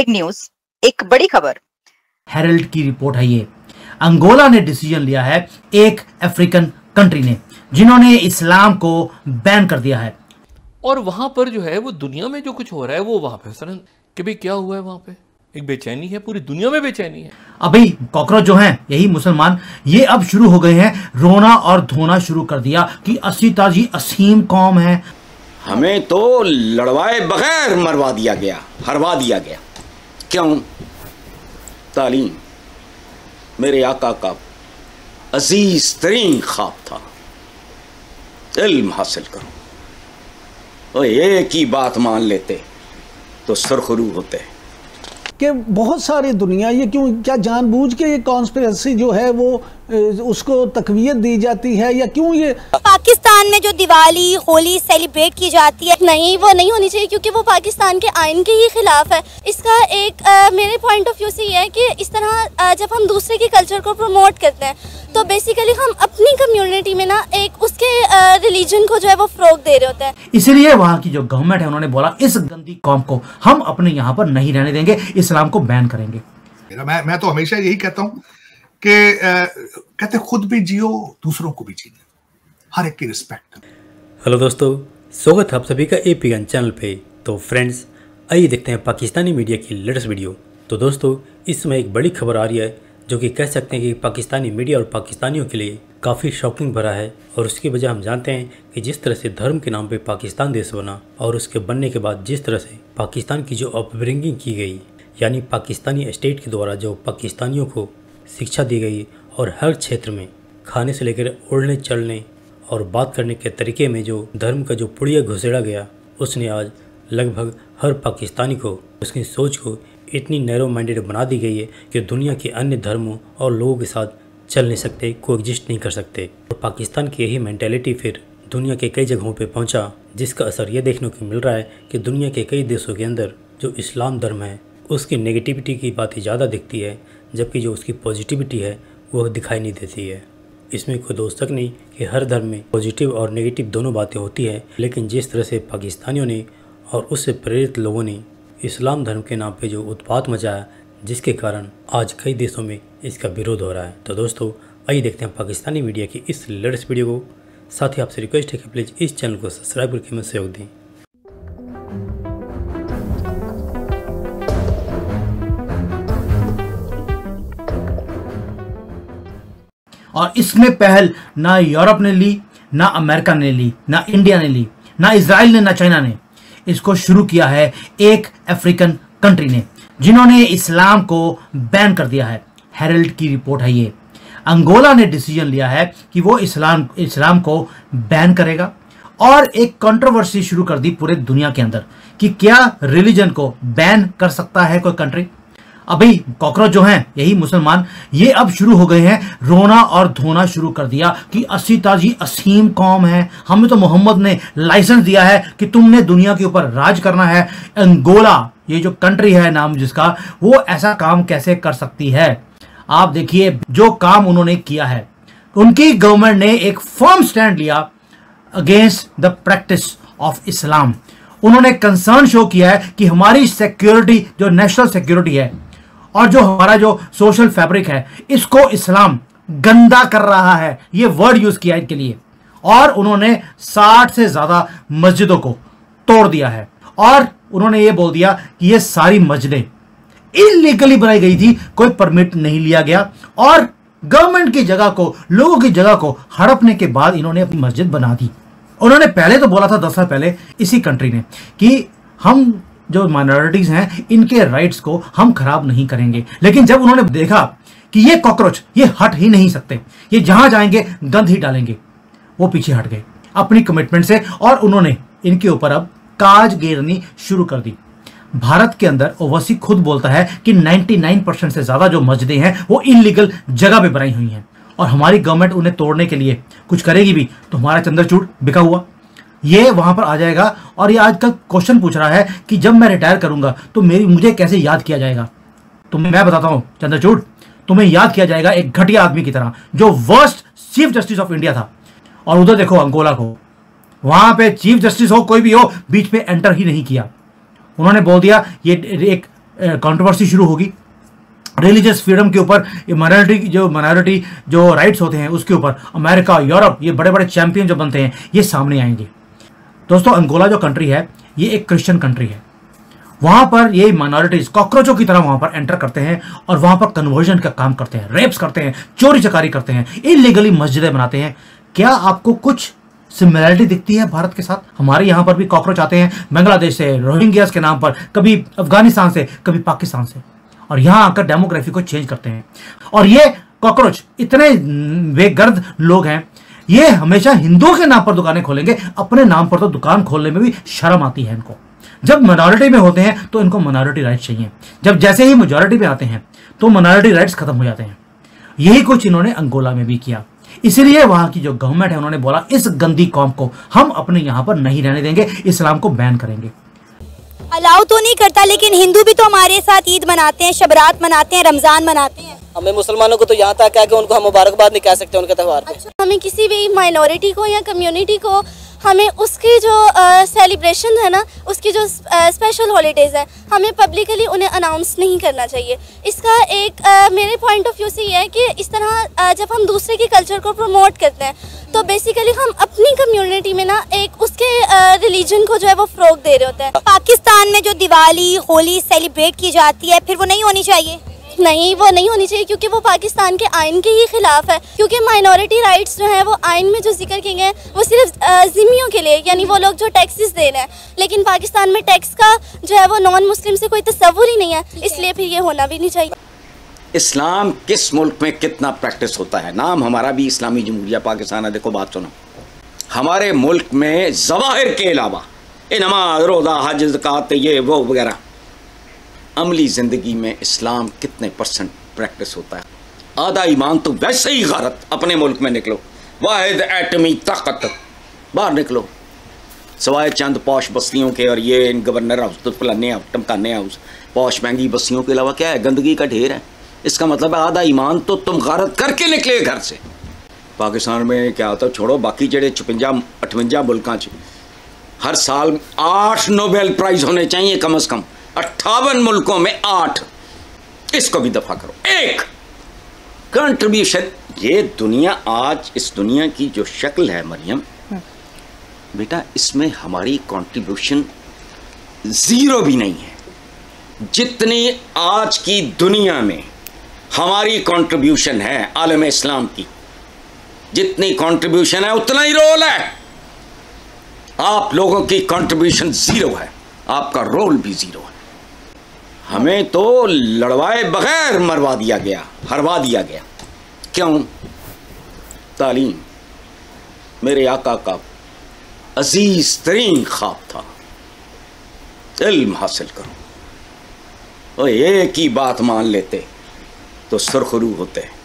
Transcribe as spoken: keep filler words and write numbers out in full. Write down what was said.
Big news, एक बड़ी खबर। हेरल्ड की रिपोर्ट है ये। अंगोला ने डिसीजन लिया है, एक अफ्रीकन कंट्री ने, जिन्होंने इस्लाम को बैन कर दिया है। और वहां पर जो है वो दुनिया में जो कुछ हो रहा है वो वहां पे सर कि भाई क्या हुआ है वहां पे, एक बेचैनी है, पूरी दुनिया में बेचैनी है। अभी कॉकरोच जो हैं, यही मुसलमान, ये अब शुरू हो गए हैं रोना और धोना शुरू कर दिया कि अस्सी ताजी असीम कौम है। हमें तो लड़वाए बगैर मरवा दिया गया, हरवा दिया गया। क्यों? तालीम मेरे आका का अजीज तरीन ख्वाब था, इल्म हासिल करो। और एक ही बात मान लेते तो सुरखरू होते कि बहुत सारी दुनिया ये क्यों, क्या जानबूझ के ये कॉन्स्पिरेसी जो है वो उसको तकवीयत दी जाती है, या क्यों ये पाकिस्तान में जो दिवाली होली सेलिब्रेट की जाती है, नहीं वो नहीं होनी चाहिए क्योंकि वो पाकिस्तान के आइन के ही खिलाफ है। इसका एक आ, मेरे पॉइंट ऑफ व्यू से ये है कि इस तरह आ, जब हम दूसरे के कल्चर को प्रमोट करते हैं तो बेसिकली हम अपनी कम्युनिटी में ना एक उसके रिलीजन को जो है वो फरोग दे रहे होते हैं। इसीलिए वहाँ की जो गवर्नमेंट है उन्होंने बोला इस गंदी कौम को हम अपने यहाँ पर नहीं रहने देंगे, इस्लाम को बैन करेंगे। मैं मैं तो हमेशा यही कहता हूँ कि कहते खुद भी जियो, दूसरों को भी जीने, हर एक की रिस्पेक्ट। हेलो दोस्तों, स्वागत है आप सभी का एपीएन चैनल पे। तो फ्रेंड्स, आइए देखते हैं पाकिस्तानी मीडिया की लेटेस्ट वीडियो। तो दोस्तों, इस समय एक बड़ी खबर आ रही है जो कि कह सकते हैं कि पाकिस्तानी मीडिया और पाकिस्तानियों के लिए काफ़ी शॉकिंग भरा है। और उसकी वजह हम जानते हैं कि जिस तरह से धर्म के नाम पे पाकिस्तान देश बना और उसके बनने के बाद जिस तरह से पाकिस्तान की जो अपब्रिंगिंग की गई, यानी पाकिस्तानी स्टेट के द्वारा जो पाकिस्तानियों को शिक्षा दी गई और हर क्षेत्र में खाने से लेकर उड़ने चलने और बात करने के तरीके में जो धर्म का जो पुड़िया घुसेड़ा गया, उसने आज लगभग हर पाकिस्तानी को, उसकी सोच को इतनी नैरो माइंडेड बना दी गई है कि दुनिया के अन्य धर्मों और लोगों के साथ चल नहीं सकते, कोएग्जिस्ट नहीं कर सकते। और पाकिस्तान की यही मेंटालिटी फिर दुनिया के कई जगहों पे पहुंचा, जिसका असर ये देखने को मिल रहा है कि दुनिया के कई देशों के अंदर जो इस्लाम धर्म है उसकी नेगेटिविटी की बातें ज़्यादा दिखती है, जबकि जो उसकी पॉजिटिविटी है वो दिखाई नहीं देती है। इसमें कोई दो शक नहीं कि हर धर्म में पॉजिटिव और नेगेटिव दोनों बातें होती है, लेकिन जिस तरह से पाकिस्तानियों ने और उससे प्रेरित लोगों ने इस्लाम धर्म के नाम पे जो उत्पात मचाया, जिसके कारण आज कई देशों में इसका विरोध हो रहा है। तो दोस्तों, आइए देखते हैं पाकिस्तानी मीडिया की इस लेटेस्ट वीडियो को। साथ ही आपसे रिक्वेस्ट है कि प्लीज़ इस चैनल को सब्सक्राइब करके हमें सहयोग दें। और इसमें पहल ना यूरोप ने ली, ना अमेरिका ने ली, ना इंडिया ने ली, ना इजराइल ने, ना चाइना ने। इसको शुरू किया है एक अफ्रीकन कंट्री ने, जिन्होंने इस्लाम को बैन कर दिया है। हेरल्ड की रिपोर्ट है ये। अंगोला ने डिसीजन लिया है कि वो इस्लाम इस्लाम को बैन करेगा और एक कंट्रोवर्सी शुरू कर दी पूरे दुनिया के अंदर कि क्या रिलीजन को बैन कर सकता है कोई कंट्री। अभी कॉकरोच जो हैं, यही मुसलमान, ये अब शुरू हो गए हैं रोना और धोना शुरू कर दिया कि अस्सी ताजी असीम कौम है, हमें तो मोहम्मद ने लाइसेंस दिया है कि तुमने दुनिया के ऊपर राज करना है। अंगोला, ये जो कंट्री है नाम जिसका, वो ऐसा काम कैसे कर सकती है। आप देखिए जो काम उन्होंने किया है। उनकी गवर्नमेंट ने एक फर्म स्टैंड लिया against the practice of Islam. उन्होंने कंसर्न शो किया है कि हमारी सिक्योरिटी, जो नेशनल सिक्योरिटी है और जो हमारा जो सोशल फैब्रिक है, इसको इस्लाम गंदा कर रहा है। ये वर्ड यूज किया इनके लिए। और उन्होंने साठ से ज्यादा मस्जिदों को तोड़ दिया है और उन्होंने ये बोल दिया कि ये सारी मस्जिदें इलीगली बनाई गई थी, कोई परमिट नहीं लिया गया और गवर्नमेंट की जगह को, लोगों की जगह को हड़पने के बाद इन्होंने अपनी मस्जिद बना दी। उन्होंने पहले तो बोला था दस साल पहले इसी कंट्री ने कि हम जो माइनॉरिटीज हैं इनके राइट्स को हम खराब नहीं करेंगे, लेकिन जब उन्होंने देखा कि ये कॉकरोच ये हट ही नहीं सकते, ये जहां जाएंगे गंद ही डालेंगे, वो पीछे हट गए अपनी कमिटमेंट से और उन्होंने इनके ऊपर अब काज घेरनी शुरू कर दी। भारत के अंदर ओवैसी खुद बोलता है कि निन्यानवे परसेंट से ज्यादा जो मस्जिदें हैं वो इलीगल जगह पे बनाई हुई हैं और हमारी गवर्नमेंट उन्हें तोड़ने के लिए कुछ करेगी भी तो हमारा चंद्रचूड़ बिका हुआ ये वहां पर आ जाएगा। और ये आजकल क्वेश्चन पूछ रहा है कि जब मैं रिटायर करूंगा तो मेरी मुझे कैसे याद किया जाएगा। तुम्हें मैं बताता हूं चंद्रचूड़, तुम्हें याद किया जाएगा एक घटिया आदमी की तरह जो worst chief justice of India था। और उधर देखो अंगोला को, वहां पे चीफ जस्टिस हो कोई भी हो, बीच में एंटर ही नहीं किया। उन्होंने बोल दिया ये एक कंट्रोवर्सी शुरू होगी, रिलीजियस फ्रीडम के ऊपर, माइनॉरिटी जो माइनॉरिटी जो राइट्स होते हैं उसके ऊपर अमेरिका, यूरोप, ये बड़े बड़े चैंपियन जो बनते हैं ये सामने आएंगे। दोस्तों, अंगोला जो कंट्री है ये एक क्रिश्चियन कंट्री है। वहां पर ये माइनॉरिटीज कॉकरोचों की तरह वहां पर एंटर करते हैं और वहां पर कन्वर्जन का काम करते हैं, रेप्स करते हैं, चोरी चकारी करते हैं, इलीगली मस्जिदें बनाते हैं। क्या आपको कुछ सिमिलरिटी दिखती है भारत के साथ? हमारे यहाँ पर भी कॉकरोच आते हैं बांग्लादेश से, रोहिंग्यास के नाम पर, कभी अफगानिस्तान से, कभी पाकिस्तान से, और यहाँ आकर डेमोग्राफी को चेंज करते हैं। और ये कॉकरोच इतने बेगर्द लोग हैं, ये हमेशा हिंदुओं के नाम पर दुकानें खोलेंगे, अपने नाम पर तो दुकान खोलने में भी शर्म आती है इनको। जब मिनॉरिटी में होते हैं तो इनको मिनॉरिटी राइट्स चाहिए, जब जैसे ही मेजॉरिटी पे आते हैं तो मिनॉरिटी राइट्स खत्म हो जाते हैं। यही कुछ इन्होंने अंगोला में भी किया। इसीलिए वहां की जो गवर्नमेंट है उन्होंने बोला इस गंदी कौम को हम अपने यहां पर नहीं रहने देंगे, इस्लाम को बैन करेंगे। अलाउ तो नहीं करता, लेकिन हिंदू भी तो हमारे साथ ईद मनाते हैं, शबरात मनाते हैं, रमजान मनाते हैं। हमें मुसलमानों को तो यहाँ तक है कि उनको हम मुबारकबाद नहीं कह सकते उनके त्यौहार पे। अच्छा, हमें किसी भी माइनॉरिटी को या कम्युनिटी को हमें उसकी जो सेलिब्रेशन है ना, उसकी जो स्पेशल हॉलीडेज है, हमें पब्लिकली उन्हें अनाउंस नहीं करना चाहिए। इसका एक आ, मेरे पॉइंट ऑफ व्यू से ये है कि इस तरह आ, जब हम दूसरे के कल्चर को प्रमोट करते हैं तो बेसिकली हम अपनी कम्युनिटी में ना एक उसके रिलीजन को जो है वो फ़रोग दे रहे होते हैं। पाकिस्तान में जो दिवाली, होली सेलिब्रेट की जाती है, फिर वो नहीं होनी चाहिए? नहीं, वो नहीं होनी चाहिए, क्योंकि वो पाकिस्तान के आइन के ही खिलाफ है। क्योंकि माइनॉरिटी राइट्स जो है वो आइन में जो जिक्र किए गए हैं वो सिर्फ जिम्मियों के लिए, यानी वो लोग जो टैक्सेस दे रहे हैं, लेकिन पाकिस्तान में टैक्स का जो है वो नॉन मुस्लिम से कोई तस्वुर ही नहीं है, इसलिए फिर ये होना भी नहीं चाहिए। इस्लाम किस मुल्क में कितना प्रैक्टिस होता है? नाम हमारा भी इस्लामी जमहूरिया पाकिस्तान है। देखो बात सुनो, हमारे मुल्क में ज़वाहिर के अलावा नमाज, रोज़ा, हज, ज़कात, ये वो वगैरह, अमली ज़िंदगी में इस्लाम कितने परसेंट प्रैक्टिस होता है? आधा ईमान तो वैसे ही गारत। अपने मुल्क में निकलो, वाहिद एटमी ताकत, बाहर निकलो, सवाए चंद पौश बस्तियों के और ये इन गवर्नर हाउस तो फलाने हाउस, टमकाने हाउस, पौश महंगी बस्तियों के अलावा क्या है? गंदगी का ढेर है। इसका मतलब है आधा ईमान तो तुम गारत करके निकले घर से। पाकिस्तान में क्या होता है छोड़ो, बाकी जड़े छुपंजा अठवंजा मुल्कों च हर साल आठ नोबेल प्राइज़ होने चाहिए कम अज़ कम। अट्ठावन मुल्कों में आठ, इसको भी दफा करो। एक कंट्रीब्यूशन, ये दुनिया आज, इस दुनिया की जो शक्ल है मरियम बेटा, इसमें हमारी कंट्रीब्यूशन ज़ीरो भी नहीं है। जितनी आज की दुनिया में हमारी कंट्रीब्यूशन है आलम इस्लाम की, जितनी कंट्रीब्यूशन है उतना ही रोल है। आप लोगों की कंट्रीब्यूशन ज़ीरो है, आपका रोल भी ज़ीरो है। हमें तो लड़वाए बगैर मरवा दिया गया, हरवा दिया गया। क्यों? तालीम मेरे आका का अजीज तरीन ख्वाब था, इल्म हासिल करो। और एक ही बात मान लेते तो सुरखरू होते।